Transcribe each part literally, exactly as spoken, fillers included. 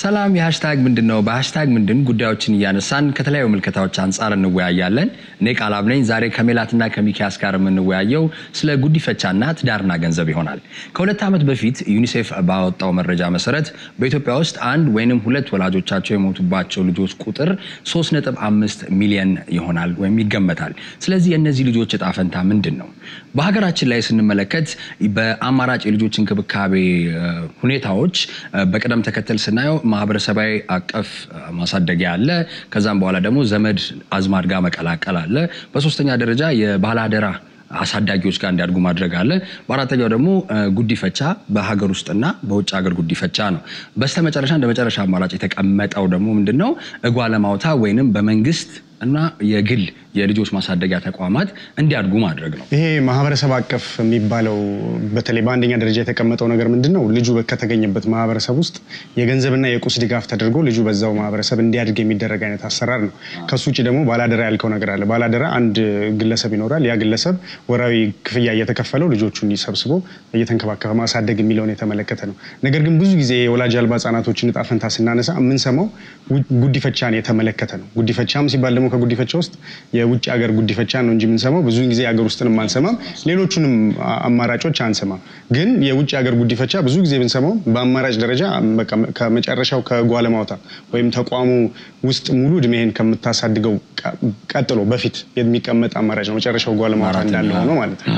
ሰላም የሃሽታግ ምንድነው በሃሽታግ ምንድን ጉዳዮችን ያነሳን ከተለያዩ መልከታዎች አንፃር እንወያያለን እኔ ቃላብ ነኝ ዛሬ ከሜላትና ከሚኪያስ ጋር እንወያየው ስለ ጉዲፈቻና ትዳርና ገንዘብ ይሆናል ከሁለት ዓመት በፊት ዩኒሴፍ ባወጣው መረጃ መሰረት በኢትዮጵያ ውስጥ አንድ ወይንም ሁለት ወላጆቻቸው የሞቱባቸው ልጆች ቁጥር ሶስት ነጥብ አምስት ሚሊዮን ይሆናል ወይም ይገመታል ስለዚህ የነዚህ ልጆች ዕጣ ፈንታ ምንድነው በሀገራችን ላይ ስንመለከት በአማራጭ የልጆች እንክብካቤ ሁኔታዎች በቀደም ተከተል ስናየው ማህበረሰባዊ አቀፍ ማሳደጊያ አለ ከዛም በኋላ ደግሞ ዘመድ አዝማድ ጋር መቀላቀል አለ በሶስተኛ ደረጃ የባላደራ አሳዳጊዎች ጋር እንዲያድጉ ማድረግ አለ በአራተኛው ደግሞ ጉዲፈቻ በሀገር ውስጥና በውጭ ሀገር ጉዲፈቻ ነው በስተመጨረሻ እንደመጨረሻ አማራጭ የተቀመጠው ደግሞ ምንድነው እጓለማውታ ወይንም በመንግስት እና የግል የልጆች ማሳደጊያ ተቋማት እንዲያድጉ ማድረግ ነው ይሄ ማህበረሰብ አቀፍ የሚባለው በተለይ በአንደኛ ደረጃ የተቀመጠው ነገር ምንድነው ልጁ ከተገኘበት ማህበረሰብ ውስጥ የገንዘብና የቁስ ድጋፍ ተደርጎ ልጁ በዛው ማህበረሰብ እንዲያድግ የሚደረግ አይነት አሰራር ነው ከሱ ውጪ ደግሞ ባላደራ ያልከው ነገር አለ ባላደራ አንድ ግለሰብ ይኖራል ያ ግለሰብ ወራዊ ክፍያ እየተከፈለው ልጆቹን ይሰብስቦ እየተንከባከበ ማሳደግ የሚለውን የተመለከተ ነው ነገር ግን ብዙ ጊዜ የወላጅ አልባ ህጻናቶችን ዕጣ ፈንታ ስናነሳ ምን ሰማው ጉዲፈቻን የተመለከተ ነው ጉዲፈቻም ሲባል ደግሞ ከጉዲፈቻ ውስጥ የውጭ ሀገር ጉዲፈቻ ነው እንጂ ምን ሰማው ብዙ ጊዜ ሀገር ውስጥንም አንሰማም ሌሎቹንም አማራጮች አንሰማም ግን የውጭ ሀገር ጉዲፈቻ ብዙ ጊዜ ምን ሰማው በአማራጭ ደረጃ በቃ ከመጨረሻው ከጓለማውታ ወይም ተቋሙ ውስጥ ሙሉ እድሜህን ከምታሳድገው ቀጥሎ በፊት የሚቀመጥ አማራጭ ነው መጨረሻው ጓለማውታ እንዳለው ነው ማለት ነው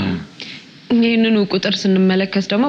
ይህንኑ ቁጥር ስንመለከት ደግሞ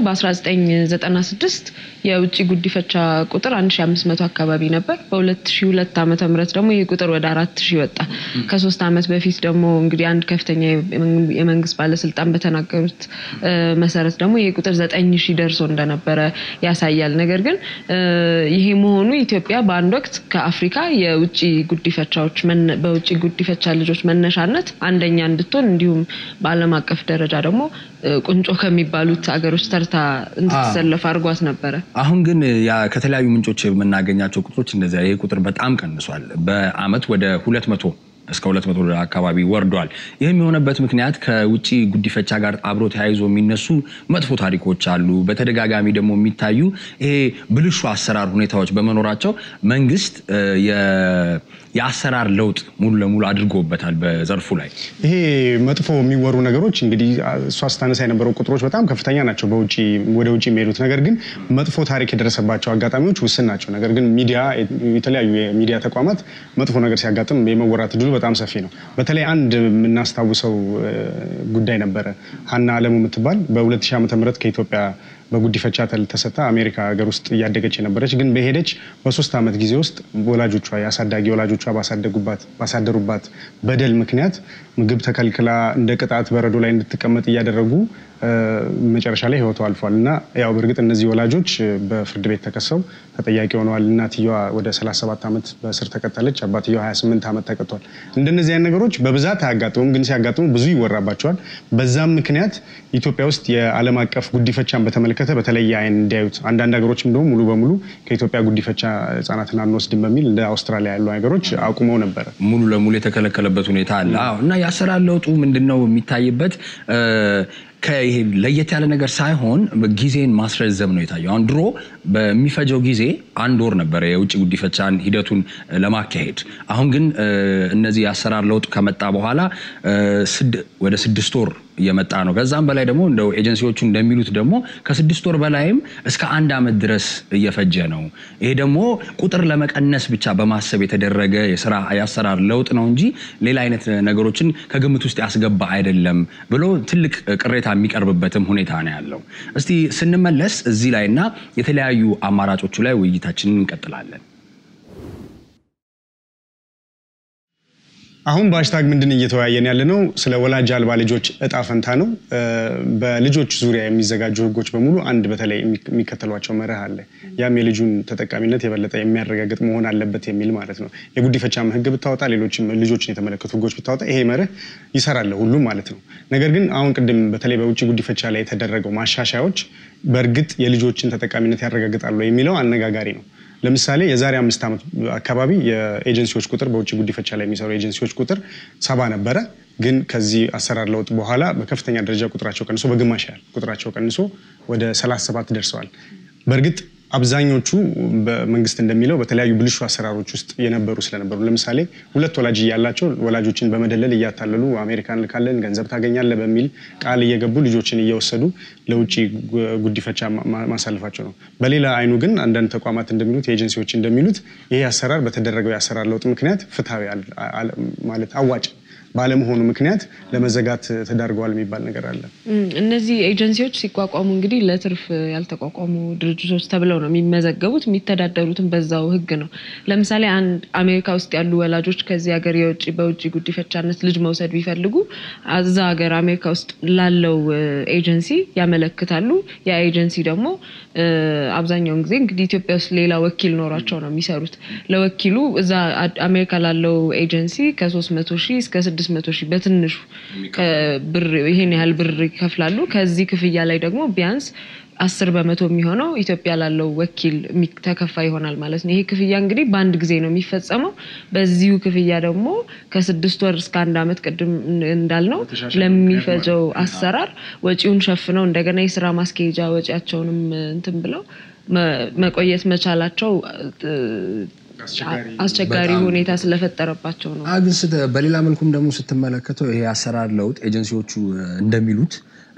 በ1996 የውጪ ጉዲፈቻ ቁጥር አንድ ሺህ አምስት መቶ አካባቢ ነበር በ2002 ዓመተ ምህረት ደግሞ ይሄ ቁጥር ወደ አራት ሺህ ወጣ ከሶስት ዓመት በፊት ደግሞ እንግዲህ አንድ ከፍተኛ የመንግስት ባለስልጣን በተናገሩት መሰረት ደግሞ ይሄ ቁጥር ዘጠኝ ሺህ ደርሶ እንደነበረ ያሳያል ነገር ግን ይሄ መሆኑ ኢትዮጵያ በአንድ ወቅት ከአፍሪካ የውጪ ጉዲፈቻዎች በውጪ ጉዲፈቻ ልጆች መነሻነት አንደኛ እንድትሆን እንዲሁም በዓለም አቀፍ ደረጃ ደግሞ ቁንጮ ከሚባሉት ሀገሮች ተርታ እንድትሰለፍ አርጓት ነበር አሁን ግን ያ ከተለያዩ ምንጮች የምናገኛቸው ቁጥሮች እንደዛ ይሄ ቁጥር በጣም ቀንሷል በአመት ወደ ሁለት መቶ እስከ ሁለት መቶ አካባቢ ወርዷል ይሄም የሆነበት ምክንያት ከውጪ ጉዲፈቻ ጋር አብሮ ተያይዞ የሚነሱ መጥፎ ታሪኮች አሉ በተደጋጋሚ ደግሞ የሚታዩ ይሄ ብልሹ አሰራር ሁኔታዎች በመኖራቸው መንግስት የ የአሰራር ለውጥ ሙሉ ለሙሉ አድርጎበታል በዘርፉ ላይ ይሄ መጥፎ የሚወሩ ነገሮች እንግዲህ እሷ አስተናሳ የነበረው ቁጥሮች በጣም ከፍተኛ ናቸው በውጪ ወደ ውጪ የሚሄዱት ነገር ግን መጥፎ ታሪክ የደረሰባቸው አጋጣሚዎች ውስን ናቸው ነገር ግን ሚዲያ የተለያዩ የሚዲያ ተቋማት መጥፎ ነገር ሲያጋጥም የመወራት ድሉ በጣም ሰፊ ነው በተለይ አንድ የምናስታውሰው ጉዳይ ነበር ሀና አለሙ የምትባል በ2000 ዓመተ ምህረት ከኢትዮጵያ በጉዲፈቻ ተሰጣ አሜሪካ ሀገር ውስጥ ያደገች የነበረች ግን በሄደች በሶስት ዓመት ጊዜ ውስጥ ወላጆቿ ያሳዳጊ ወላጆቿ ባሳደጉባት ባሳደሩባት በደል ምክንያት ምግብ ተከልክላ እንደ ቅጣት በረዶ ላይ እንድትቀመጥ ያደረጉ መጨረሻ ላይ ህይወቷ አልፏልና ያው በርግጥ እነዚህ ወላጆች በፍርድ ቤት ተከሰው ተጠያቂ ሆነዋል እናትየዋ ወደ ሰላሳ ሰባት ዓመት በእስር ተቀጣለች አባትየው ሀያ ስምንት ዓመት ተቀጥቷል እንደነዚህ አይነት ነገሮች በብዛት አያጋጥሙም ግን ሲያጋጥሙ ብዙ ይወራባቸዋል በዛም ምክንያት ኢትዮጵያ ውስጥ የዓለም አቀፍ ጉዲፈቻን በተመለከተ በተለይ አይን እንዲያዩት አንዳንድ ሀገሮችም ደግሞ ሙሉ በሙሉ ከኢትዮጵያ ጉዲፈቻ ህጻናትን አንወስድም በሚል እንደ አውስትራሊያ ያሉ ሀገሮች አቁመው ነበር ሙሉ ለሙሉ የተከለከለበት ሁኔታ አለ አዎ እና ያሰራር ለውጡ ምንድነው የሚታይበት ከይሄ ለየት ያለ ነገር ሳይሆን በጊዜን ማስረዘም ነው የታየው አሁን ድሮ በሚፈጀው ጊዜ አንድ ወር ነበር የውጪ ጉዲፈቻን ሂደቱን ለማካሄድ አሁን ግን እነዚህ ያሰራር ለውጥ ከመጣ በኋላ ወደ ስድስት ወር የመጣ ነው ከዛም በላይ ደግሞ እንደው ኤጀንሲዎቹ እንደሚሉት ደግሞ ከስድስት ወር በላይም እስከ አንድ አመት ድረስ እየፈጀ ነው ይሄ ደግሞ ቁጥር ለመቀነስ ብቻ በማሰብ የተደረገ የሥራ ያሰራር ለውጥ ነው እንጂ ሌላ አይነት ነገሮችን ከግምት ውስጥ ያስገባ አይደለም ብሎ ትልቅ ቅሬታ የሚቀርብበትም ሁኔታ ነው ያለው እስቲ ስንመለስ እዚህ ላይና የተለያዩ አማራጮቹ ላይ ውይይታችንን እንቀጥላለን አሁን በሃሽታግ ምንድን እየተወያየን ያለነው ስለ ወላጅ አልባ ልጆች ዕጣ ፈንታ ነው በልጆች ዙሪያ የሚዘጋጁ ህጎች በሙሉ አንድ በተለይ የሚከተሏቸው መርህ አለ ያም የልጁን ተጠቃሚነት የበለጠ የሚያረጋግጥ መሆን አለበት የሚል ማለት ነው የጉዲፈቻም ህግ ብታወጣ ሌሎችም ልጆችን የተመለከቱ ህጎች ብታወጣ ይሄ መርህ ይሰራል ሁሉ ማለት ነው ነገር ግን አሁን ቅድም በተለይ በውጪ ጉዲፈቻ ላይ የተደረገው ማሻሻያዎች በእርግጥ የልጆችን ተጠቃሚነት ያረጋግጣሉ የሚለው አነጋጋሪ ነው ለምሳሌ የዛሬ አምስት ዓመት አካባቢ የኤጀንሲዎች ቁጥር በውጪ ጉዲፈቻ ላይ የሚሰሩ ኤጀንሲዎች ቁጥር ሰባ ነበረ ግን ከዚህ አሰራር ለውጥ በኋላ በከፍተኛ ደረጃ ቁጥራቸው ቀንሶ በግማሽ ያህል ቁጥራቸው ቀንሶ ወደ ሰላሳ ሰባት ደርሰዋል በርግጥ አብዛኞቹ በመንግስት እንደሚለው በተለያዩ ብልሹ አሰራሮች ውስጥ የነበሩ ስለነበሩ ለምሳሌ ሁለት ወላጅ ያላቸው ወላጆችን በመደለል እያታለሉ አሜሪካን ልካለን ገንዘብ ታገኛለህ በሚል ቃል እየገቡ ልጆችን እየወሰዱ ለውጪ ጉዲፈቻ ማሳለፋቸው ነው። በሌላ አይኑ ግን አንዳንድ ተቋማት እንደሚሉት ኤጀንሲዎች እንደሚሉት ይሄ አሰራር በተደረገው ያሰራር ለውጥ ምክንያት ፍትሃዊ ማለት አዋጭ ባለመሆኑ ምክንያት ለመዘጋት ተዳርገዋል የሚባል ነገር አለ። እነዚህ ኤጀንሲዎች ሲቋቋሙ እንግዲህ ለትርፍ ያልተቋቋሙ ድርጅቶች ተብለው ነው የሚመዘገቡት የሚተዳደሩትን በዛው ህግ ነው። ለምሳሌ አንድ አሜሪካ ውስጥ ያሉ ወላጆች ከዚህ ሀገር የውጪ በውጪ ጉዲፈቻነት ልጅ መውሰድ ቢፈልጉ አዛ ሀገር አሜሪካ ውስጥ ላለው ኤጀንሲ ያመለክታሉ። ያ ኤጀንሲ ደግሞ አብዛኛውን ጊዜ እንግዲህ ኢትዮጵያ ውስጥ ሌላ ወኪል ኖራቸው ነው የሚሰሩት። ለወኪሉ እዛ አሜሪካ ላለው ኤጀንሲ ከ300 ሺህ እስከ ስድስት መቶ ሺህ በትንሹ ብር ይሄን ያህል ብር ይከፍላሉ። ከዚህ ክፍያ ላይ ደግሞ ቢያንስ አስር በመቶ የሚሆነው ኢትዮጵያ ላለው ወኪል ተከፋይ ይሆናል ማለት ነው። ይሄ ክፍያ እንግዲህ በአንድ ጊዜ ነው የሚፈጸመው። በዚሁ ክፍያ ደግሞ ከስድስት ወር እስከ አንድ አመት ቀደም እንዳልነው ለሚፈጀው አሰራር ወጪውን ሸፍነው እንደገና የሥራ ማስኬጃ ወጪያቸውንም እንትን ብለው መቆየት መቻላቸው አስቸጋሪ ሁኔታ ስለፈጠረባቸው ነው። አግስ በሌላ መልኩም ደግሞ ስትመለከተው ይሄ አሰራር ለውጥ ኤጀንሲዎቹ እንደሚሉት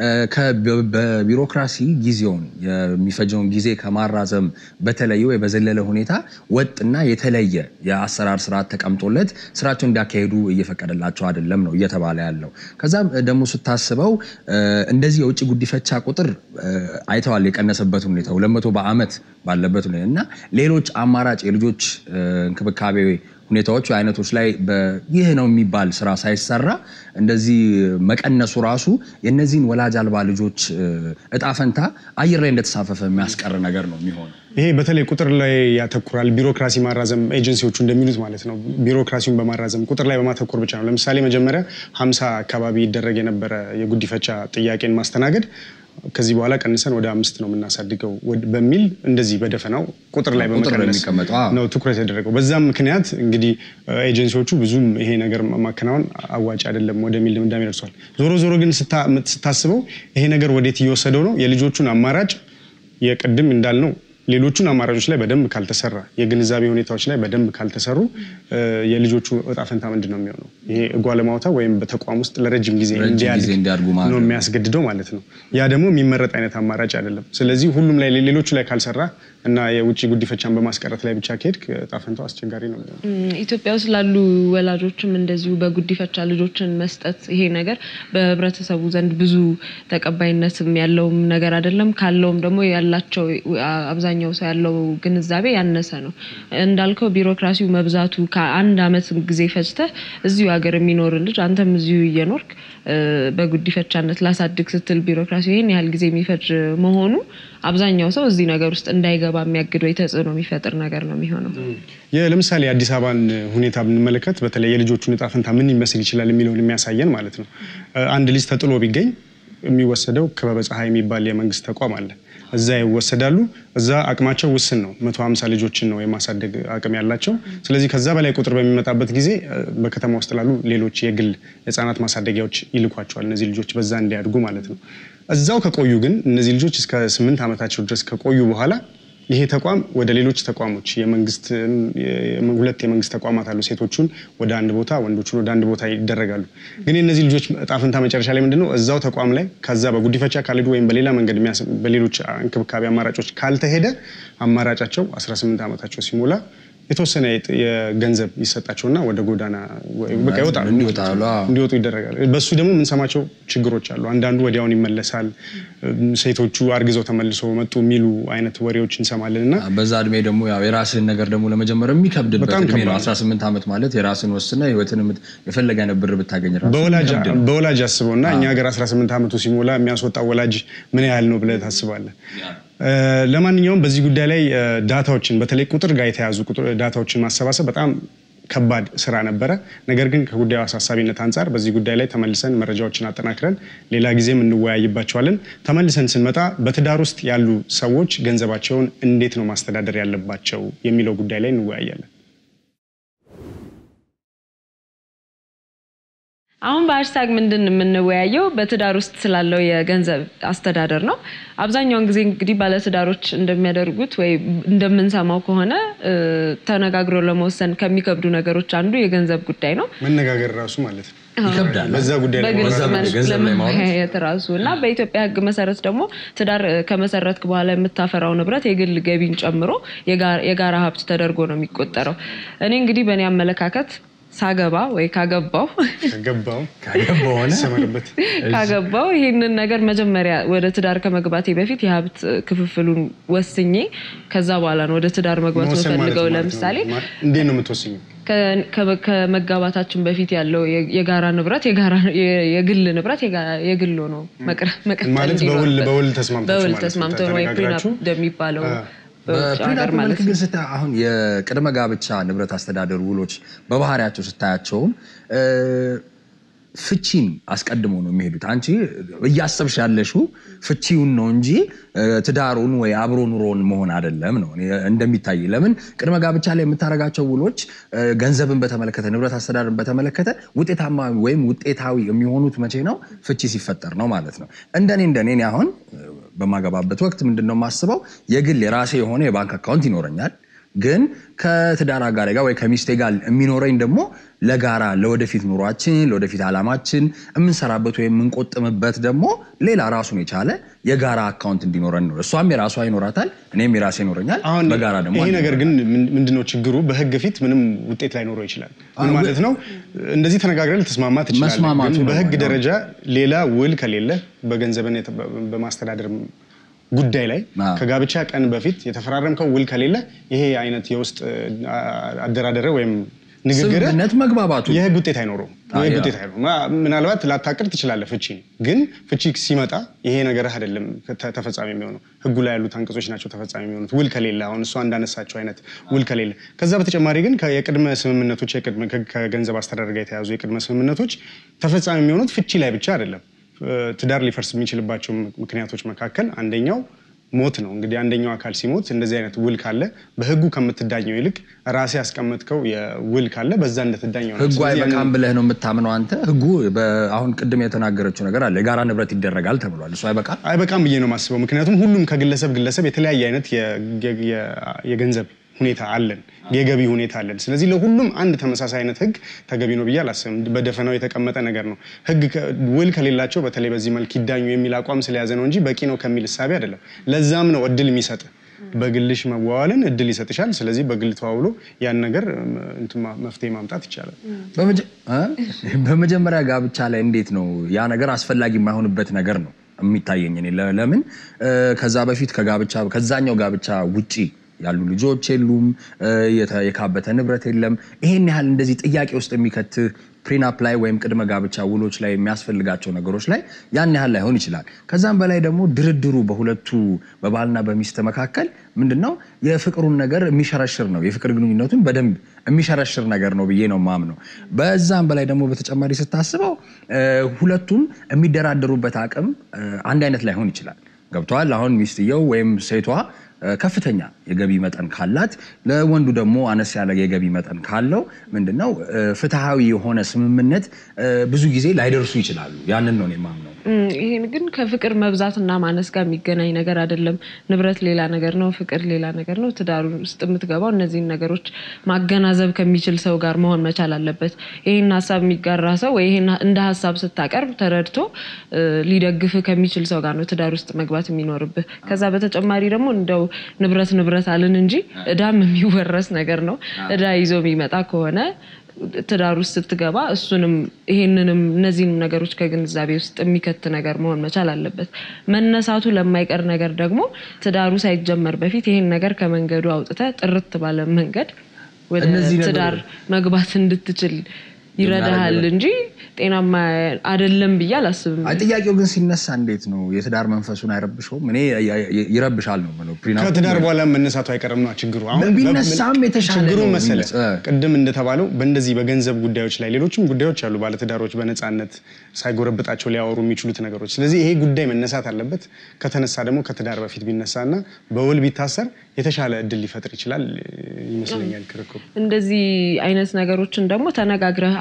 ከቢሮክራሲ ጊዜውን የሚፈጀውን ጊዜ ከማራዘም በተለየ ወይ በዘለለ ሁኔታ ወጥና የተለየ የአሰራር ስርዓት ተቀምጦለት ስራቸውን እንዲያካሂዱ እየፈቀደላቸው አይደለም ነው እየተባለ ያለው። ከዛም ደግሞ ስታስበው እንደዚህ የውጪ ጉዲፈቻ ቁጥር አይተዋል የቀነሰበት ሁኔታ ሁለት መቶ በአመት ባለበት ሁኔታ እና ሌሎች አማራጭ የልጆች እንክብካቤ ሁኔታዎች አይነቶች ላይ በይህ ነው የሚባል ስራ ሳይሰራ እንደዚህ መቀነሱ ራሱ የነዚህን ወላጅ አልባ ልጆች እጣፈንታ አየር ላይ እንደተሳፈፈ የሚያስቀር ነገር ነው የሚሆነው። ይሄ በተለይ ቁጥር ላይ ያተኩራል። ቢሮክራሲ ማራዘም ኤጀንሲዎቹ እንደሚሉት ማለት ነው ቢሮክራሲውን በማራዘም ቁጥር ላይ በማተኮር ብቻ ነው። ለምሳሌ መጀመሪያ ሀምሳ አካባቢ ይደረግ የነበረ የጉዲፈቻ ጥያቄን ማስተናገድ ከዚህ በኋላ ቀንሰን ወደ አምስት ነው የምናሳድገው በሚል እንደዚህ በደፈናው ቁጥር ላይ በመቀነስ ነው ትኩረት ያደረገው። በዛም ምክንያት እንግዲህ ኤጀንሲዎቹ ብዙም ይሄ ነገር ማከናወን አዋጭ አይደለም ወደሚል ድምዳሜ ደርሷል። ዞሮ ዞሮ ግን ስታስበው ይሄ ነገር ወዴት እየወሰደው ነው? የልጆቹን አማራጭ የቅድም እንዳልነው ሌሎቹን አማራጮች ላይ በደንብ ካልተሰራ የግንዛቤ ሁኔታዎች ላይ በደንብ ካልተሰሩ የልጆቹ እጣ ፈንታ ምንድን ነው የሚሆነው? ይሄ ጓለማውታ ወይም በተቋም ውስጥ ለረጅም ጊዜ እንዲያድጉ ነው የሚያስገድደው ማለት ነው። ያ ደግሞ የሚመረጥ አይነት አማራጭ አይደለም። ስለዚህ ሁሉም ላይ ሌሎቹ ላይ ካልሰራ እና የውጪ ጉዲፈቻን በማስቀረት ላይ ብቻ ከሄድክ እጣ ፈንታው አስቸጋሪ ነው። ኢትዮጵያ ውስጥ ላሉ ወላጆችም እንደዚሁ በጉዲፈቻ ልጆችን መስጠት ይሄ ነገር በህብረተሰቡ ዘንድ ብዙ ተቀባይነትም ያለው ነገር አይደለም። ካለውም ደግሞ ያላቸው አብዛኛው ሰው ያለው ግንዛቤ ያነሰ ነው። እንዳልከው ቢሮክራሲው መብዛቱ ከአንድ አመት ጊዜ ፈጅተ እዚሁ ሀገር የሚኖር ልጅ አንተም እዚሁ እየኖርክ በጉዲፈቻነት ላሳድግ ስትል ቢሮክራሲው ይሄን ያህል ጊዜ የሚፈጅ መሆኑ አብዛኛው ሰው እዚህ ነገር ውስጥ እንዳይገባ የሚያግደው ተጽዕኖ የሚፈጥር ነገር ነው የሚሆነው። ለምሳሌ አዲስ አበባን ሁኔታ ብንመለከት በተለይ የልጆቹን እጣ ፈንታ ምን ይመስል ይችላል የሚለውን የሚያሳየን ማለት ነው። አንድ ልጅ ተጥሎ ቢገኝ የሚወሰደው ክበበ ፀሐይ የሚባል የመንግስት ተቋም አለ። እዛ ይወሰዳሉ። እዛ አቅማቸው ውስን ነው። መቶ ሃምሳ ልጆችን ነው የማሳደግ አቅም ያላቸው። ስለዚህ ከዛ በላይ ቁጥር በሚመጣበት ጊዜ በከተማ ውስጥ ላሉ ሌሎች የግል ህፃናት ማሳደጊያዎች ይልኳቸዋል እነዚህ ልጆች በዛ እንዲያድጉ ማለት ነው። እዛው ከቆዩ ግን እነዚህ ልጆች እስከ ስምንት አመታቸው ድረስ ከቆዩ በኋላ ይሄ ተቋም ወደ ሌሎች ተቋሞች የመንግስት ሁለት የመንግስት ተቋማት አሉ። ሴቶቹን ወደ አንድ ቦታ ወንዶቹን ወደ አንድ ቦታ ይደረጋሉ። ግን እነዚህ ልጆች እጣ ፈንታ መጨረሻ ላይ ምንድነው እዛው ተቋም ላይ ከዛ በጉዲፈቻ ካልሄዱ ወይም በሌላ መንገድ በሌሎች እንክብካቤ አማራጮች ካልተሄደ አማራጫቸው አስራ ስምንት አመታቸው ሲሞላ የተወሰነ የገንዘብ ይሰጣቸውና ወደ ጎዳና በቃ ይወጣሉ እንዲወጡ ይደረጋል። በሱ ደግሞ ምን ሰማቸው ችግሮች አሉ። አንዳንዱ ወዲያውን ይመለሳል። ሴቶቹ አርግዘው ተመልሰው መጡ የሚሉ አይነት ወሬዎች እንሰማለንና በዛ እድሜ ደግሞ ያው የራስን ነገር ደግሞ ለመጀመር የሚከብድበት እድሜ ነው። አስራ ስምንት አመት ማለት የራስን ወስና ህይወትን የፈለገ ነበር ብታገኝ ራስ በወላጅ በወላጅ አስበውና እኛ ሀገር አስራ ስምንት አመቱ ሲሞላ የሚያስወጣው ወላጅ ምን ያህል ነው ብለህ ታስባለህ? ለማንኛውም በዚህ ጉዳይ ላይ ዳታዎችን በተለይ ቁጥር ጋር የተያዙ ቁጥር ዳታዎችን ማሰባሰብ በጣም ከባድ ስራ ነበረ። ነገር ግን ከጉዳዩ አሳሳቢነት አንፃር በዚህ ጉዳይ ላይ ተመልሰን መረጃዎችን አጠናክረን ሌላ ጊዜም እንወያይባቸዋለን። ተመልሰን ስንመጣ በትዳር ውስጥ ያሉ ሰዎች ገንዘባቸውን እንዴት ነው ማስተዳደር ያለባቸው የሚለው ጉዳይ ላይ እንወያያለን። አሁን በሃሽታግ ምንድን የምንወያየው በትዳር ውስጥ ስላለው የገንዘብ አስተዳደር ነው። አብዛኛውን ጊዜ እንግዲህ ባለትዳሮች እንደሚያደርጉት ወይ እንደምንሰማው ከሆነ ተነጋግሮ ለመወሰን ከሚከብዱ ነገሮች አንዱ የገንዘብ ጉዳይ ነው። መነጋገር ራሱ ማለት ነው ይከብዳል። በዛ ጉዳይ ላይ ገንዘብ ላይ ማውራት ራሱና በኢትዮጵያ ሕግ መሰረት ደግሞ ትዳር ከመሰረትክ በኋላ የምታፈራው ንብረት የግል ገቢን ጨምሮ የጋራ ሀብት ተደርጎ ነው የሚቆጠረው። እኔ እንግዲህ በእኔ አመለካከት ሳገባ ወይ ካገባው ካገባው ካገባው ሆነ ሰመረበት ካገባው ይሄንን ነገር መጀመሪያ ወደ ትዳር ከመግባቴ በፊት የሀብት ክፍፍሉን ወስኜ ከዛ በኋላ ነው ወደ ትዳር መግባት ፈልገው። ለምሳሌ እንዴት ነው የምትወስኚው? ከመጋባታችን በፊት ያለው የጋራ ንብረት የጋራ የግል ንብረት የግል ነው መቅረት ማለት በውል በውል ተስማምታችሁ በውል ተስማምተው ወይ ፕሪናፕ እንደሚባለው በፕሪናፕ ማለት ግን ስታ አሁን የቅድመ ጋብቻ ንብረት አስተዳደር ውሎች በባህሪያቸው ስታያቸውም ፍቺን አስቀድሞ ነው የሚሄዱት። አንቺ እያሰብሽ ያለሽው ፍቺውን ነው እንጂ ትዳሩን ወይ አብሮ ኑሮን መሆን አይደለም ነው እንደሚታይ። ለምን ቅድመ ጋብቻ ላይ የምታረጋቸው ውሎች ገንዘብን በተመለከተ ንብረት አስተዳደርን በተመለከተ ውጤታማ ወይም ውጤታዊ የሚሆኑት መቼ ነው? ፍቺ ሲፈጠር ነው ማለት ነው። እንደኔ እንደኔ አሁን በማገባበት ወቅት ምንድነው ማስበው የግል የራሴ የሆነ የባንክ አካውንት ይኖረኛል። ግን ከትዳር አጋር ጋር ወይ ከሚስቴ ጋር የሚኖረኝ ደግሞ ለጋራ ለወደፊት ኑሯችን ለወደፊት አላማችን የምንሰራበት ወይ የምንቆጥምበት ደግሞ ሌላ ራሱን የቻለ የጋራ አካውንት እንዲኖረን ነው። እሷም የራሷ ይኖራታል፣ እኔም የራሴ ይኖረኛል። በጋራ ደግሞ ይሄ ነገር ግን ምንድነው ችግሩ? በህግ ፊት ምንም ውጤት ላይ ኖሮ ይችላል ማለት ነው። እንደዚህ ተነጋግረን ተስማማ ትችላለን። ግን በህግ ደረጃ ሌላ ውል ከሌለ በገንዘብን በማስተዳደር ጉዳይ ላይ ከጋብቻ ቀን በፊት የተፈራረምከው ውል ከሌለ ይሄ አይነት የውስጥ አደራደረ ወይም ንግግር ስምምነት መግባባቱ የህግ ውጤት አይኖረው የህግ ውጤት አይኖረው። ምናልባት ላታቀር ትችላለህ ፍቺ፣ ግን ፍቺ ሲመጣ ይሄ ነገር አይደለም ተፈጻሚ የሚሆነው ህጉ ላይ ያሉት አንቀጾች ናቸው ተፈጻሚ የሚሆኑት ውል ከሌለ። አሁን እሷ እንዳነሳቸው አይነት ውል ከሌለ። ከዛ በተጨማሪ ግን የቅድመ ስምምነቶች የቅድመ ከገንዘብ አስተዳደር ጋር የተያዙ የቅድመ ስምምነቶች ተፈጻሚ የሚሆኑት ፍቺ ላይ ብቻ አይደለም። ትዳር ሊፈርስ የሚችልባቸው ምክንያቶች መካከል አንደኛው ሞት ነው። እንግዲህ አንደኛው አካል ሲሞት እንደዚህ አይነት ውል ካለ በህጉ ከምትዳኘው ይልቅ ራሴ ያስቀመጥከው የውል ካለ በዛ እንደተዳኘው ነው። ህጉ አይበቃም ብለህ ነው የምታምነው አንተ? ህጉ አሁን ቅድም የተናገረችው ነገር አለ የጋራ ንብረት ይደረጋል ተብሏል። እሱ አይበቃ አይበቃም ብዬ ነው የማስበው። ምክንያቱም ሁሉም ከግለሰብ ግለሰብ የተለያየ አይነት የገንዘብ ሁኔታ አለን፣ የገቢ ሁኔታ አለን። ስለዚህ ለሁሉም አንድ ተመሳሳይ አይነት ህግ ተገቢ ነው ብዬ አላስብም። በደፈናው የተቀመጠ ነገር ነው። ህግ ውል ከሌላቸው በተለይ በዚህ መልክ ይዳኙ የሚል አቋም ስለያዘ ነው እንጂ በቂ ነው ከሚል እሳቤ አይደለም። ለዛም ነው እድል የሚሰጥ በግልሽ መዋዋልን እድል ይሰጥሻል። ስለዚህ በግል ተዋውሎ ያን ነገር እንትን መፍትሄ ማምጣት ይቻላል። በመጀመሪያ ጋብቻ ላይ እንዴት ነው ያ ነገር አስፈላጊ የማይሆንበት ነገር ነው የሚታየኝ እኔ። ለምን ከዛ በፊት ከጋብቻ ከዛኛው ጋብቻ ውጪ ያሉ ልጆች የሉም፣ የካበተ ንብረት የለም። ይሄን ያህል እንደዚህ ጥያቄ ውስጥ የሚከት ፕሪናፕ ላይ ወይም ቅድመ ጋብቻ ውሎች ላይ የሚያስፈልጋቸው ነገሮች ላይ ያን ያህል ላይሆን ይችላል። ከዛም በላይ ደግሞ ድርድሩ በሁለቱ በባልና በሚስት መካከል ምንድነው የፍቅሩን ነገር የሚሸረሽር ነው። የፍቅር ግንኙነቱን በደንብ የሚሸረሽር ነገር ነው ብዬ ነው ማምነው። በዛም በላይ ደግሞ በተጨማሪ ስታስበው ሁለቱም የሚደራደሩበት አቅም አንድ አይነት ላይሆን ይችላል። ገብቷል? አሁን ሚስትየው ወይም ሴቷ ከፍተኛ የገቢ መጠን ካላት ለወንዱ ደግሞ አነስ ያለ የገቢ መጠን ካለው ምንድነው ፍትሃዊ የሆነ ስምምነት ብዙ ጊዜ ላይደርሱ ይችላሉ። ያንን ነው የማምነው። ይሄን ግን ከፍቅር መብዛትና ማነስ ጋር የሚገናኝ ነገር አይደለም። ንብረት ሌላ ነገር ነው፣ ፍቅር ሌላ ነገር ነው። ትዳሩ ውስጥ የምትገባው እነዚህን ነገሮች ማገናዘብ ከሚችል ሰው ጋር መሆን መቻል አለበት። ይሄን ሐሳብ የሚጋራ ሰው ወይ ይሄን እንደ ሐሳብ ስታቀርብ ተረድቶ ሊደግፍ ከሚችል ሰው ጋር ነው ትዳር ውስጥ መግባት የሚኖርብህ። ከዛ በተጨማሪ ደግሞ እንደው ንብረት ንብረት አለን እንጂ እዳም የሚወረስ ነገር ነው። እዳ ይዞ የሚመጣ ከሆነ ትዳር ውስጥ ስትገባ እሱንም ይሄንንም እነዚህን ነገሮች ከግንዛቤ ውስጥ የሚከት ነገር መሆን መቻል አለበት። መነሳቱ ለማይቀር ነገር ደግሞ ትዳሩ ሳይጀመር በፊት ይሄን ነገር ከመንገዱ አውጥተህ ጥርት ባለ መንገድ ወደ ትዳር መግባት እንድትችል ይረዳሃል እንጂ ጤናማ አይደለም ብዬ አላስብም። ጥያቄው ግን ሲነሳ እንዴት ነው የትዳር መንፈሱን አይረብሽውም? እኔ ይረብሻል ነው ማለት ፕሪናፕ ከትዳር በኋላ መነሳቱ አይቀርም ነው ችግሩ። አሁን ቢነሳም የተሻለ ችግሩ መሰለህ ቅድም እንደተባለው በእንደዚህ በገንዘብ ጉዳዮች ላይ ሌሎችም ጉዳዮች አሉ ባለትዳሮች በነፃነት ሳይጎረብጣቸው ሊያወሩ የሚችሉት ነገሮች። ስለዚህ ይሄ ጉዳይ መነሳት አለበት። ከተነሳ ደግሞ ከትዳር በፊት ቢነሳና በውል ቢታሰር የተሻለ እድል ሊፈጥር ይችላል ይመስለኛል ክርክሩ። እንደዚህ አይነት ነገሮችን ደግሞ ተነጋግረህ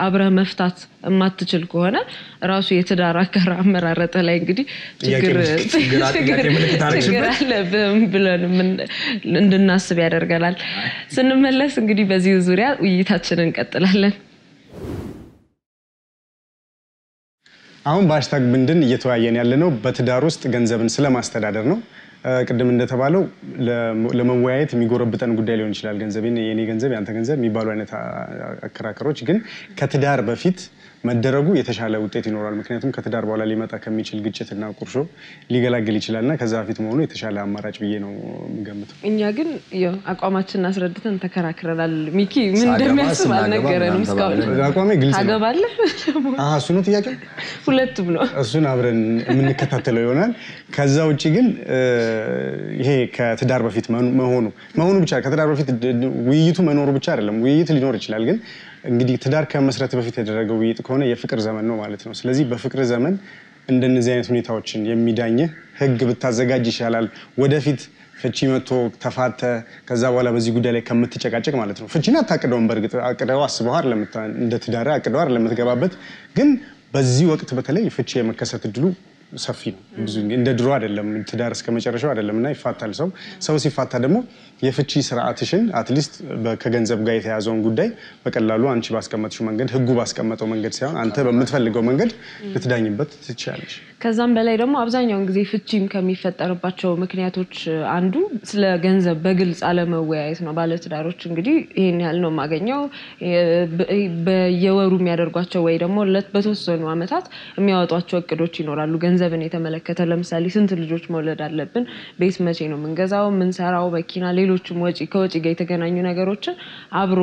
አብረህ መፍታት የማትችል ከሆነ ራሱ የትዳር አጋር አመራረጥ ላይ እንግዲህ ችግር ችግር አለብን ብለን እንድናስብ ያደርጋል። ስንመለስ እንግዲህ በዚህ ዙሪያ ውይይታችንን እንቀጥላለን። አሁን በሃሽታግ ምንድን እየተወያየን ያለነው በትዳር ውስጥ ገንዘብን ስለማስተዳደር ነው። ቅድም እንደተባለው ለመወያየት የሚጎረብጠን ጉዳይ ሊሆን ይችላል። ገንዘቤን የኔ ገንዘብ ያንተ ገንዘብ የሚባሉ አይነት አከራከሮች ግን ከትዳር በፊት መደረጉ የተሻለ ውጤት ይኖራል። ምክንያቱም ከትዳር በኋላ ሊመጣ ከሚችል ግጭትና ቁርሾ ሊገላግል ይችላልና ከዛ በፊት መሆኑ የተሻለ አማራጭ ብዬ ነው የምገምተው። እኛ ግን ያው አቋማችንን አስረድተን ተከራክረናል። ሚኪ ምን እንደሚያስብ አልነገረንም እስካሁን። አቋሜ ግልጽ ነው። ታገባለህ? አሃ እሱ ነው ጥያቄው። ሁለቱም ነው። እሱን አብረን የምንከታተለው ይሆናል። ከዛ ውጪ ግን ይሄ ከትዳር በፊት መሆኑ መሆኑ ብቻ ከትዳር በፊት ውይይቱ መኖሩ ብቻ አይደለም። ውይይት ሊኖር ይችላል ግን እንግዲህ ትዳር ከመስረት በፊት የተደረገው ውይይት ከሆነ የፍቅር ዘመን ነው ማለት ነው። ስለዚህ በፍቅር ዘመን እንደነዚህ አይነት ሁኔታዎችን የሚዳኝ ህግ ብታዘጋጅ ይሻላል። ወደፊት ፍቺ መጥቶ ተፋተ ከዛ በኋላ በዚህ ጉዳይ ላይ ከምትጨቃጨቅ ማለት ነው። ፍቺና ታቀደውን በርግጥ አቀደው አስበው አይደለም እንደ ትዳር አቀደው አይደለም የምትገባበት ግን በዚህ ወቅት በተለይ ፍቺ የመከሰት እድሉ ሰፊ ነው። ብዙ እንደ ድሮ አይደለም ትዳር እስከ መጨረሻው አይደለምና ይፋታል ሰው ሰው ሲፋታ ደግሞ የፍቺ ስርዓትሽን አትሊስት ከገንዘብ ጋር የተያዘውን ጉዳይ በቀላሉ አንቺ ባስቀመጥሽው መንገድ ህጉ ባስቀመጠው መንገድ ሳይሆን አንተ በመትፈልገው መንገድ ልትዳኝበት ትችላለሽ። ከዛም በላይ ደግሞ አብዛኛውን ጊዜ ፍቺም ከሚፈጠርባቸው ምክንያቶች አንዱ ስለ ገንዘብ በግልጽ አለመወያየት ነው። ባለትዳሮች እንግዲህ ይሄን ያህል ነው ማገኘው በየወሩ የሚያደርጓቸው ወይ ደግሞ በተወሰኑ አመታት የሚያወጧቸው እቅዶች ይኖራሉ። ገንዘብን የተመለከተ ለምሳሌ ስንት ልጆች መውለድ አለብን፣ ቤት መቼ ነው መንገዛው፣ ምን ሰራው፣ መኪና፣ ሌሎችም ወጪ ከወጪ ጋር የተገናኙ ነገሮችን አብሮ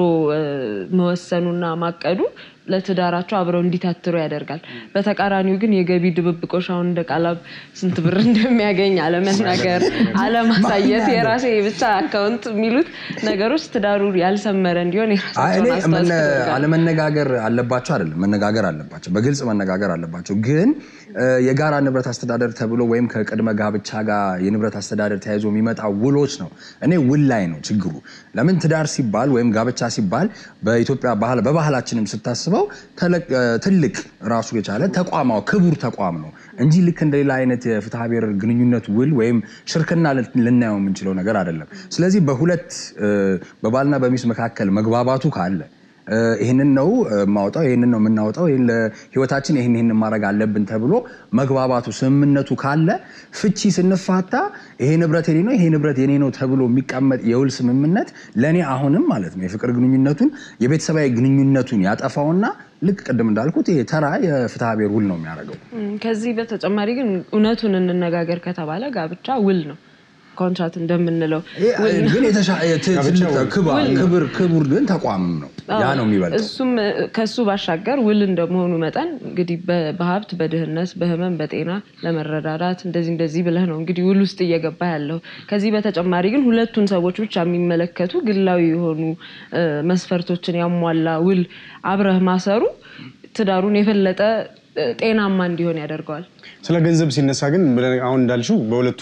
መወሰኑና ማቀዱ ለትዳራቸው አብረው እንዲታትሩ ያደርጋል። በተቃራኒው ግን የገቢ ድብብቆሽ አሁን እንደ ቃላብ ስንት ብር እንደሚያገኝ አለመናገር አለማሳየት የራሴ ብቻ አካውንት የሚሉት ነገሮች ትዳሩ ያልሰመረ እንዲሆን የራሳቸው አስተዋጽኦ አለመነጋገር አለባቸው አይደለም መነጋገር አለባቸው በግልጽ መነጋገር አለባቸው ግን የጋራ ንብረት አስተዳደር ተብሎ ወይም ከቅድመ ጋብቻ ጋር የንብረት አስተዳደር ተያይዞ የሚመጣ ውሎች ነው። እኔ ውል ላይ ነው ችግሩ። ለምን ትዳር ሲባል ወይም ጋብቻ ሲባል በኢትዮጵያ ባህል በባህላችንም ስታስበው ትልቅ ራሱ የቻለ ተቋማው ክቡር ተቋም ነው እንጂ ልክ እንደሌላ አይነት የፍትሐ ብሔር ግንኙነት ውል ወይም ሽርክና ልናየው የምንችለው ነገር አይደለም። ስለዚህ በሁለት በባልና በሚስት መካከል መግባባቱ ካለ ይሄንን ነው ማውጣው ይሄንን ነው የምናወጣው ይሄን ለህይወታችን ይሄን ይሄን ማድረግ አለብን ተብሎ መግባባቱ ስምምነቱ ካለ ፍቺ ስንፋታ ይሄ ንብረት የኔ ነው ይሄ ንብረት የኔ ነው ተብሎ የሚቀመጥ የውል ስምምነት ለኔ አሁንም ማለት ነው የፍቅር ግንኙነቱን የቤተሰባዊ ግንኙነቱን ያጠፋውና ልክ ቀደም እንዳልኩት ይሄ ተራ የፍትሐ ብሔር ውል ነው የሚያደርገው። ከዚህ በተጨማሪ ግን እውነቱን እንነጋገር ከተባለ ጋብቻ ውል ነው ኮንትራክት እንደምንለው ግን የተሻለ ክብር ክቡር ግን ተቋም ነው ያ ነው የሚበልጠው። እሱም ከሱ ባሻገር ውል እንደመሆኑ መጠን እንግዲህ በሀብት በድህነት በህመም በጤና ለመረዳዳት እንደዚህ እንደዚህ ብለህ ነው እንግዲህ ውል ውስጥ እየገባ ያለው። ከዚህ በተጨማሪ ግን ሁለቱን ሰዎች ብቻ የሚመለከቱ ግላዊ የሆኑ መስፈርቶችን ያሟላ ውል አብረህ ማሰሩ ትዳሩን የበለጠ ጤናማ እንዲሆን ያደርጋል። ስለ ገንዘብ ሲነሳ ግን አሁን እንዳልሽው በሁለቱ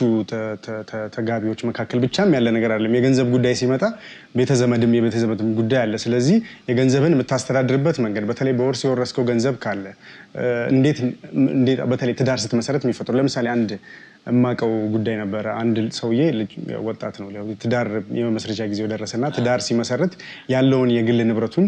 ተጋቢዎች መካከል ብቻም ያለ ነገር አይደለም። የገንዘብ ጉዳይ ሲመጣ ቤተዘመድም የቤተዘመድም ጉዳይ አለ። ስለዚህ የገንዘብን የምታስተዳድርበት መንገድ በተለይ በወርስ የወረስከው ገንዘብ ካለ እንዴት እንዴት በተለይ ትዳር ስትመሰረት የሚፈጠሩ ለምሳሌ አንድ እማቀው ጉዳይ ነበር። አንድ ሰውዬ ወጣት ነው ትዳር የመመስረቻ ጊዜው ደረሰና ትዳር ሲመሰረት ያለውን የግል ንብረቱን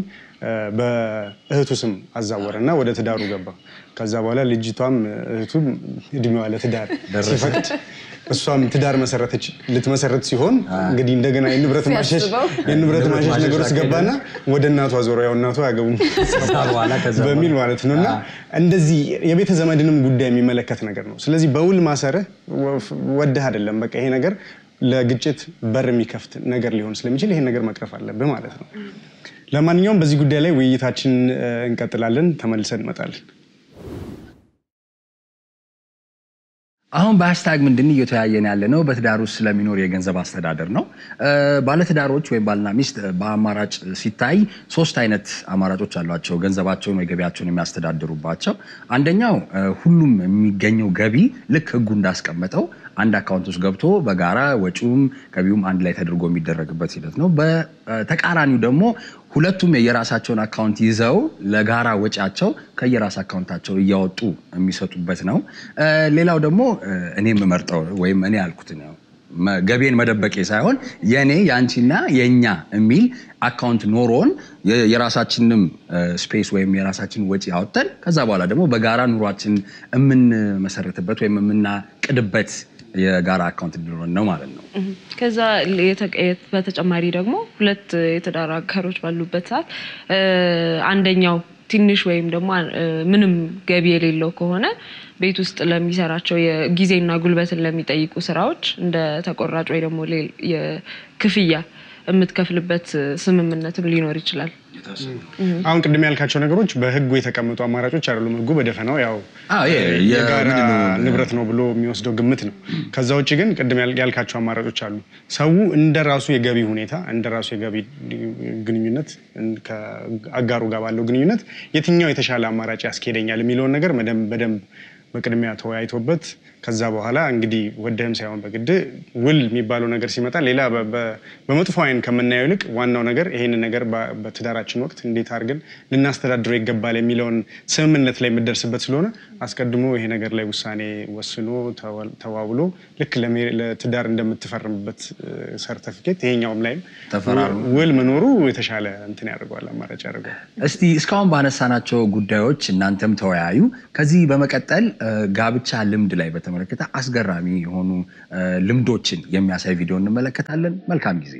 በእህቱ ስም አዛወረና ወደ ትዳሩ ገባ። ከዛ በኋላ ልጅቷም እህቱም እድሜዋ ለትዳር ሲፈቅድ እሷም ትዳር መሰረተች ልትመሰረት ሲሆን እንግዲህ እንደገና የንብረት ማሸሽ የንብረት ማሸሽ ነገር ውስጥ ገባና ወደ እናቷ ዞሮ ያው እናቷ ያገቡም በሚል ማለት ነውና እንደዚህ የቤተ ዘመድንም ጉዳይ የሚመለከት ነገር ነው። ስለዚህ በውል ማሰረህ ወደህ አይደለም በቃ ይሄ ነገር ለግጭት በር የሚከፍት ነገር ሊሆን ስለሚችል ይሄን ነገር መቅረፍ አለብህ ማለት ነው። ለማንኛውም በዚህ ጉዳይ ላይ ውይይታችን እንቀጥላለን። ተመልሰን እንመጣለን። አሁን በሃሽታግ ምንድን እየተያየን ያለ ነው በትዳር ውስጥ ስለሚኖር የገንዘብ አስተዳደር ነው። ባለትዳሮች ወይ ባልና ሚስት በአማራጭ ሲታይ ሶስት አይነት አማራጮች አሏቸው ገንዘባቸውን ወይ ገቢያቸውን የሚያስተዳድሩባቸው። አንደኛው ሁሉም የሚገኘው ገቢ ልክ ህጉ እንዳስቀመጠው አንድ አካውንት ውስጥ ገብቶ በጋራ ወጪውም ገቢውም አንድ ላይ ተደርጎ የሚደረግበት ሂደት ነው። በተቃራኒው ደግሞ ሁለቱም የየራሳቸውን አካውንት ይዘው ለጋራ ወጪያቸው ከየራስ አካውንታቸው እያወጡ የሚሰጡበት ነው። ሌላው ደግሞ እኔ የምመርጠው ወይም እኔ ያልኩት ነው ገቢን መደበቄ ሳይሆን የኔ ያንቺና የኛ የሚል አካውንት ኖሮን የራሳችንንም ስፔስ ወይም የራሳችን ወጪ አውጥተን ከዛ በኋላ ደግሞ በጋራ ኑሯችን እምን መሰረተበት ወይም ምናቅድበት የጋራ አካውንት እንዲኖር ነው ማለት ነው። ከዛ በተጨማሪ ደግሞ ሁለት የተዳራ አጋሮች ባሉበት ሰዓት አንደኛው ትንሽ ወይም ደግሞ ምንም ገቢ የሌለው ከሆነ ቤት ውስጥ ለሚሰራቸው የጊዜና ጉልበትን ለሚጠይቁ ስራዎች እንደ ተቆራጭ ወይ ደግሞ የክፍያ የምትከፍልበት ስምምነትም ሊኖር ይችላል። አሁን ቅድም ያልካቸው ነገሮች በህጉ የተቀመጡ አማራጮች አይደሉም። ህጉ በደፈናው ያው የጋራ ንብረት ነው ብሎ የሚወስደው ግምት ነው። ከዛ ውጪ ግን ቅድም ያልካቸው አማራጮች አሉ። ሰው እንደራሱ የገቢ ሁኔታ እንደራሱ የገቢ ግንኙነት ከአጋሩ ጋር ባለው ግንኙነት የትኛው የተሻለ አማራጭ ያስኬደኛል የሚለውን ነገር በደንብ በቅድሚያ ተወያይቶበት ከዛ በኋላ እንግዲህ ወደህም ሳይሆን በግድ ውል የሚባለው ነገር ሲመጣ ሌላ በመጥፎ አይን ከመናየው ይልቅ ዋናው ነገር ይሄን ነገር በትዳራችን ወቅት እንዴት አድርገን ልናስተዳድረው ይገባል የሚለውን ስምምነት ላይ መደርስበት ስለሆነ አስቀድሞ ይሄ ነገር ላይ ውሳኔ ወስኖ ተዋውሎ ልክ ለትዳር እንደምትፈርምበት ሰርቲፊኬት ይሄኛውም ላይ ውል መኖሩ የተሻለ እንትን ያደርጋል አማራጭ ያደርጋል። እስቲ እስካሁን ባነሳናቸው ጉዳዮች እናንተም ተወያዩ። ከዚህ በመቀጠል ጋብቻ ልምድ ላይ በተመለከተ አስገራሚ የሆኑ ልምዶችን የሚያሳይ ቪዲዮ እንመለከታለን። መልካም ጊዜ።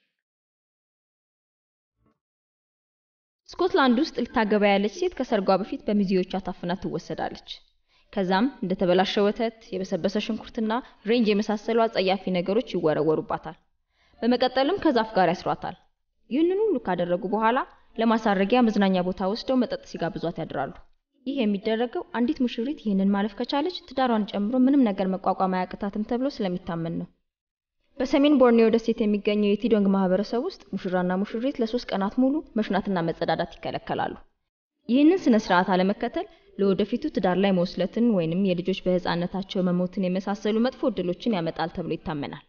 ስኮትላንድ ውስጥ ልታገባ ያለች ሴት ከሰርጓ በፊት በሚዜዎቿ ታፍና ትወሰዳለች። ከዛም እንደተበላሸ ወተት፣ የበሰበሰ ሽንኩርትና ሬንጅ የመሳሰሉ አጸያፊ ነገሮች ይወረወሩባታል። በመቀጠልም ከዛፍ ጋር ያስሯታል። ይህንን ሁሉ ካደረጉ በኋላ ለማሳረጊያ መዝናኛ ቦታ ወስደው መጠጥ ሲጋብዟት ያድራሉ። ይህ የሚደረገው አንዲት ሙሽሪት ይህንን ማለፍ ከቻለች ትዳሯን ጨምሮ ምንም ነገር መቋቋም አያቅታትም ተብሎ ስለሚታመን ነው። በሰሜን ቦርኒዮ ደሴት የሚገኘው የቲዶንግ ማህበረሰብ ውስጥ ሙሽራና ሙሽሪት ለሶስት ቀናት ሙሉ መሽናትና መጸዳዳት ይከለከላሉ። ይህንን ስነ ስርዓት አለመከተል ለወደፊቱ ትዳር ላይ መወስለትን ወይንም የልጆች በህፃንነታቸው መሞትን የመሳሰሉ መጥፎ እድሎችን ያመጣል ተብሎ ይታመናል።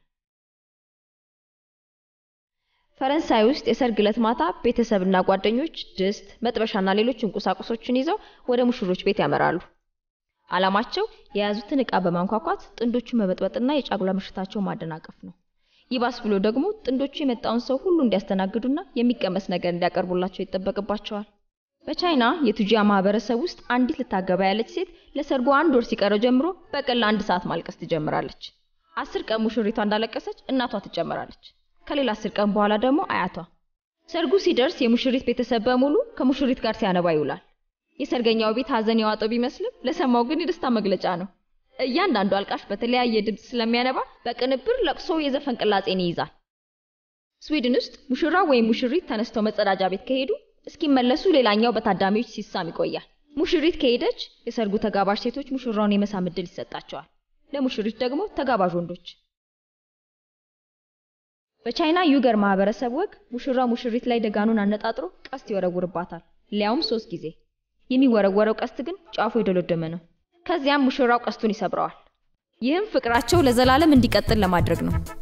ፈረንሳይ ውስጥ የሰርግ ዕለት ማታ ቤተሰብና ጓደኞች ድስት፣ መጥበሻና ሌሎች ቁሳቁሶችን ይዘው ወደ ሙሽሮች ቤት ያመራሉ። አላማቸው የያዙትን ዕቃ በማንኳኳት ጥንዶቹ መበጥበጥና የጫጉላ ምሽታቸው ማደናቀፍ ነው። ይባስ ብሎ ደግሞ ጥንዶቹ የመጣውን ሰው ሁሉ እንዲያስተናግዱና የሚቀመስ ነገር እንዲያቀርቡላቸው ይጠበቅባቸዋል። በቻይና የቱጂያ ማህበረሰብ ውስጥ አንዲት ልታገባ ያለች ሴት ለሰርጉ አንድ ወር ሲቀረው ጀምሮ በቀን ለአንድ ሰዓት ማልቀስ ትጀምራለች። አስር ቀን ሙሽሪቷ እንዳለቀሰች እናቷ ትጨምራለች። ከሌላ አስር ቀን በኋላ ደግሞ አያቷ። ሰርጉ ሲደርስ የሙሽሪት ቤተሰብ በሙሉ ከሙሽሪት ጋር ሲያነባ ይውላል። የሰርገኛው ቤት ሀዘን ያዋጠው ቢመስልም ለሰማው ግን የደስታ መግለጫ ነው። እያንዳንዱ አልቃሽ በተለያየ ድምጽ ስለሚያነባ በቅንብር ለቅሶ የዘፈን ቅላጼን ይይዛል። ስዊድን ውስጥ ሙሽራ ወይም ሙሽሪት ተነስተው መጸዳጃ ቤት ከሄዱ እስኪመለሱ ሌላኛው በታዳሚዎች ሲሳም ይቆያል። ሙሽሪት ከሄደች የሰርጉ ተጋባዥ ሴቶች ሙሽራውን የመሳም ዕድል ይሰጣቸዋል። ለሙሽሪት ደግሞ ተጋባዥ ወንዶች። በቻይና ዩገር ማህበረሰብ ወግ ሙሽራው ሙሽሪት ላይ ደጋኑን አነጣጥሮ ቀስት ይወረውርባታል፣ ሊያውም ሶስት ጊዜ። የሚወረወረው ቀስት ግን ጫፉ የደለደመ ነው። ከዚያም ሙሽራው ቀስቱን ይሰብረዋል። ይህም ፍቅራቸው ለዘላለም እንዲቀጥል ለማድረግ ነው።